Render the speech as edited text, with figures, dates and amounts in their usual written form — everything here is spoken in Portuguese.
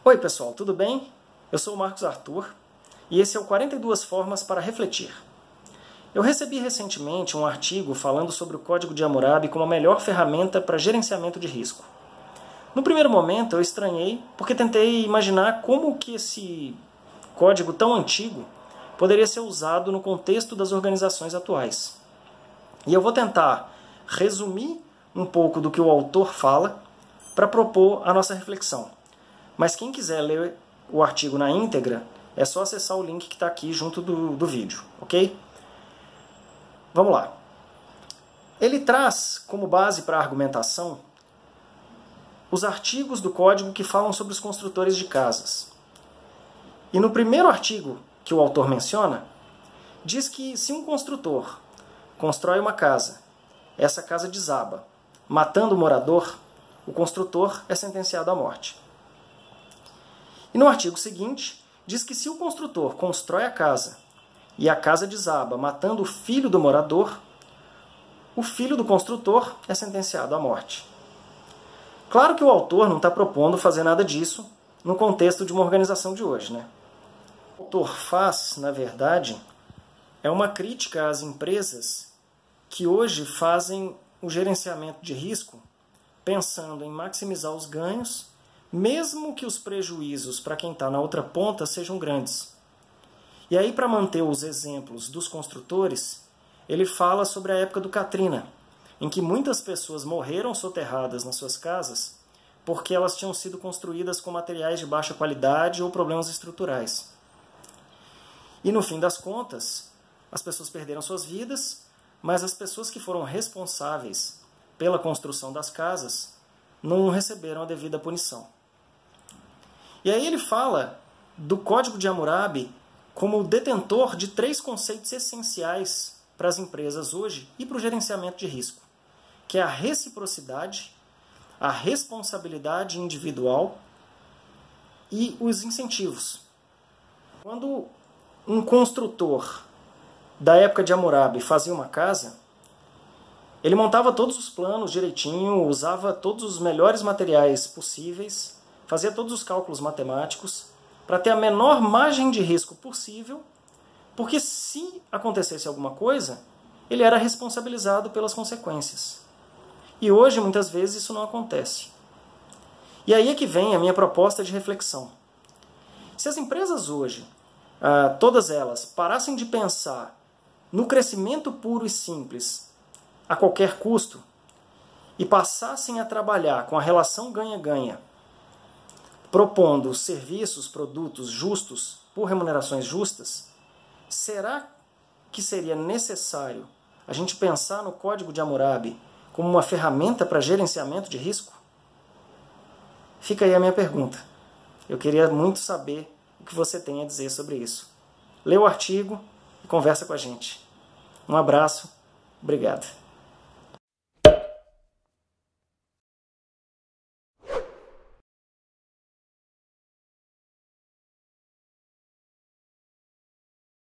Oi pessoal, tudo bem? Eu sou o Marcos Arthur e esse é o 42 Formas para Refletir. Eu recebi recentemente um artigo falando sobre o Código de Hammurabi como a melhor ferramenta para gerenciamento de risco. No primeiro momento eu estranhei porque tentei imaginar como que esse código tão antigo poderia ser usado no contexto das organizações atuais. E eu vou tentar resumir um pouco do que o autor fala para propor a nossa reflexão. Mas quem quiser ler o artigo na íntegra, é só acessar o link que está aqui junto do vídeo, ok? Vamos lá. Ele traz como base para a argumentação os artigos do código que falam sobre os construtores de casas. E no primeiro artigo que o autor menciona, diz que se um construtor constrói uma casa, essa casa desaba, matando o morador, o construtor é sentenciado à morte. E no artigo seguinte, diz que se o construtor constrói a casa e a casa desaba, matando o filho do morador, o filho do construtor é sentenciado à morte. Claro que o autor não está propondo fazer nada disso no contexto de uma organização de hoje, né? O que o autor faz, na verdade, é uma crítica às empresas que hoje fazem o gerenciamento de risco pensando em maximizar os ganhos, mesmo que os prejuízos para quem está na outra ponta sejam grandes. E aí, para manter os exemplos dos construtores, ele fala sobre a época do Katrina, em que muitas pessoas morreram soterradas nas suas casas porque elas tinham sido construídas com materiais de baixa qualidade ou problemas estruturais. E no fim das contas, as pessoas perderam suas vidas, mas as pessoas que foram responsáveis pela construção das casas não receberam a devida punição. E aí ele fala do Código de Hammurabi como o detentor de 3 conceitos essenciais para as empresas hoje e para o gerenciamento de risco, que é a reciprocidade, a responsabilidade individual e os incentivos. Quando um construtor da época de Hammurabi fazia uma casa, ele montava todos os planos direitinho, usava todos os melhores materiais possíveis, fazia todos os cálculos matemáticos para ter a menor margem de risco possível, porque se acontecesse alguma coisa, ele era responsabilizado pelas consequências. E hoje, muitas vezes, isso não acontece. E aí é que vem a minha proposta de reflexão. Se as empresas hoje, todas elas, parassem de pensar no crescimento puro e simples a qualquer custo e passassem a trabalhar com a relação ganha-ganha, propondo serviços, produtos justos por remunerações justas, será que seria necessário a gente pensar no Código de Hammurabi como uma ferramenta para gerenciamento de risco? Fica aí a minha pergunta. Eu queria muito saber o que você tem a dizer sobre isso. Lê o artigo e conversa com a gente. Um abraço, obrigado.